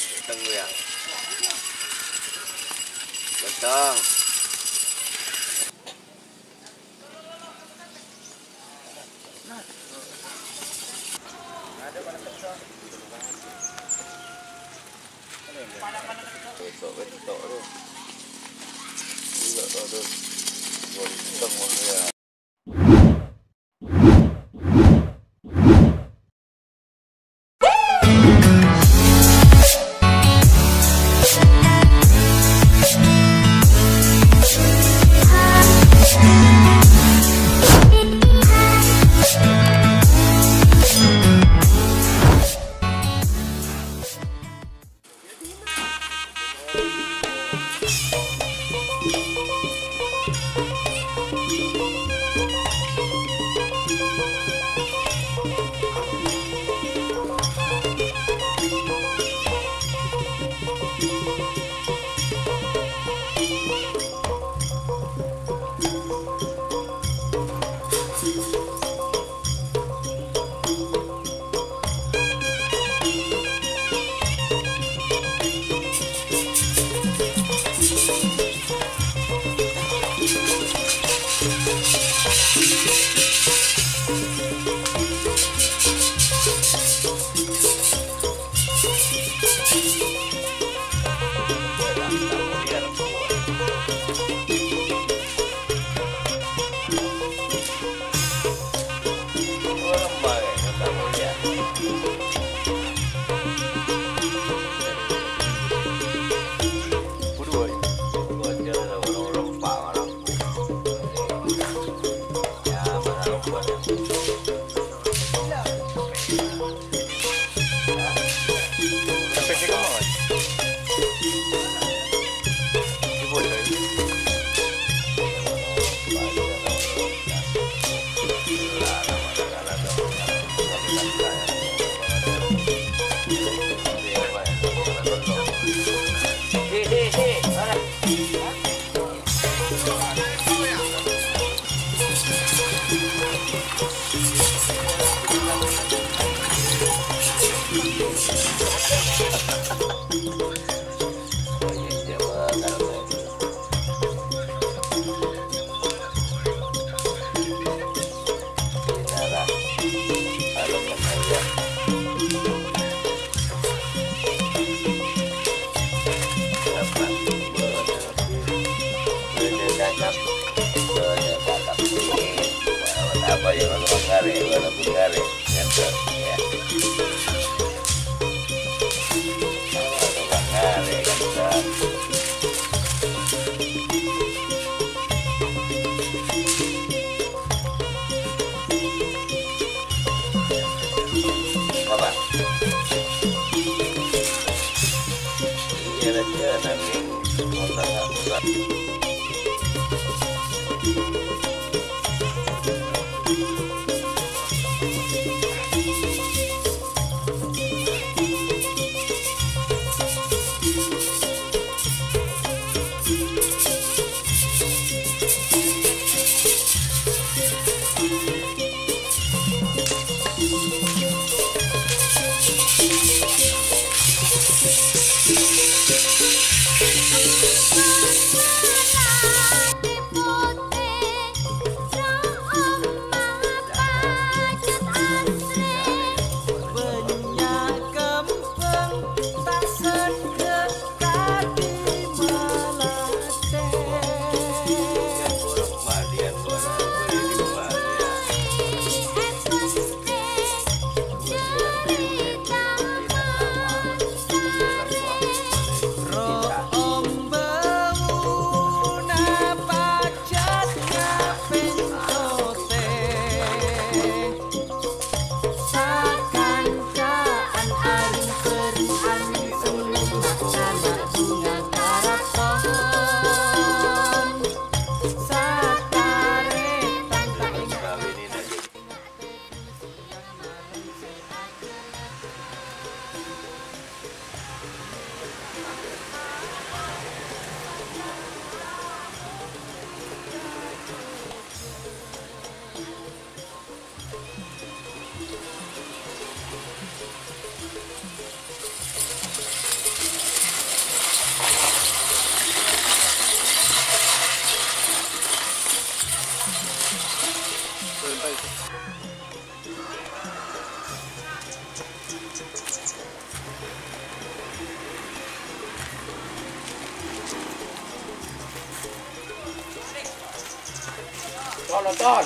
Tunggu ya. Potong. Betul tu. Juga tu. Potong ya. Apa ya kalau mangare, kalau bungare, ngantor ya. Kalau mangare ngantor. Apa? Iya aja nanti kontak. Nonton.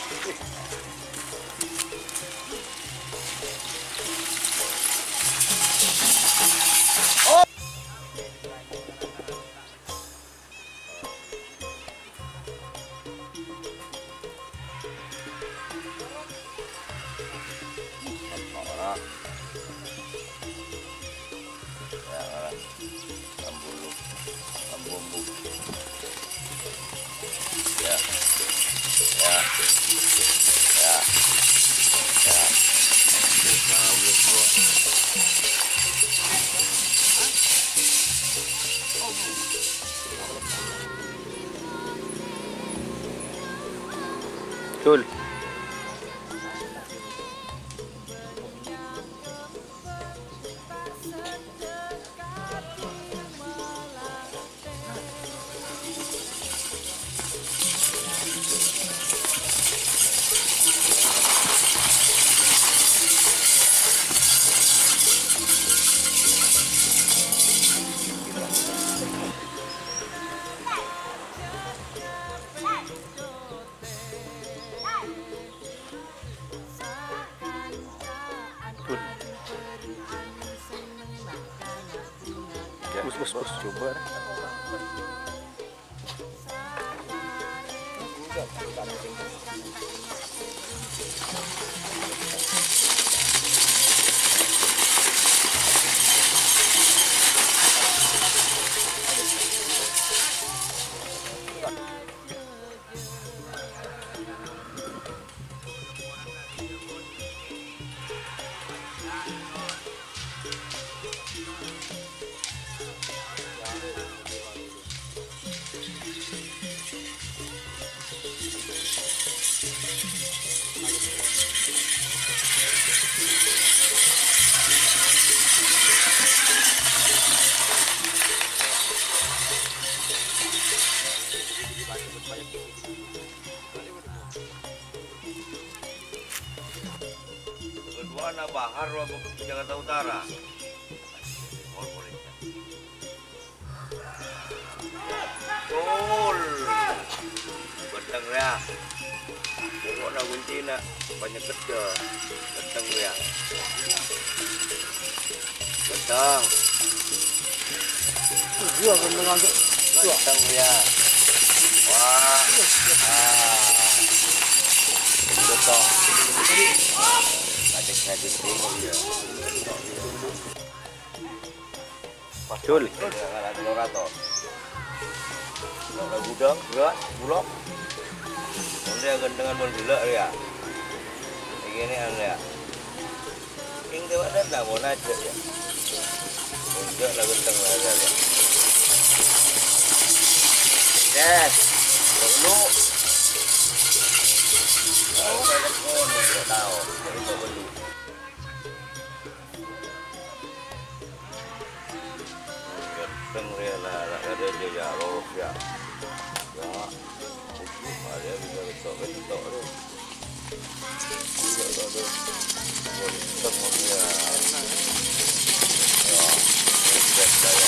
Betul. Bos, coba. Kedua anak Bahar Jakarta Utara. Betul. Genteng ya. Pokok nak kunci nak banyak kerja. Genteng ya. Genteng. Iya, genteng aja. Genteng ya. Wah. Betul. Adik-adik ini ya. Betul. Ada lorator. Kalau gudang, berat, bulog. Dia gendengan bergula ya. Begini ya. King dewa dan tak mau aja ya. Enggak lah genteng lah ya. Yes. Dulu. Kalau telepon tidak tahu. Jadi kau beli. Genteng dia lah. Ada dia ya. Roh ya. Ya. Ada bisa betok tu. Tidak ada. Genteng dia. Ya. Best saya.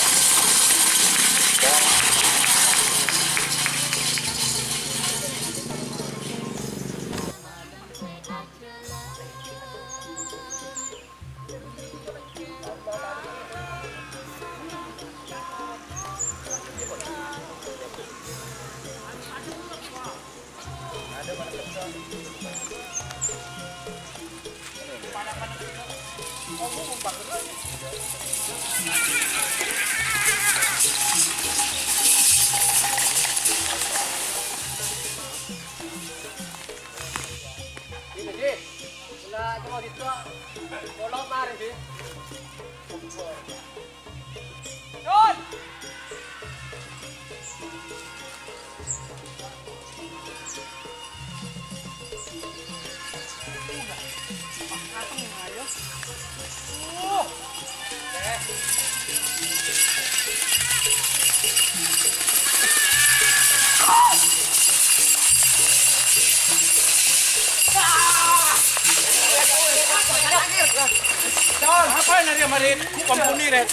Apa yang dia mari komponi red?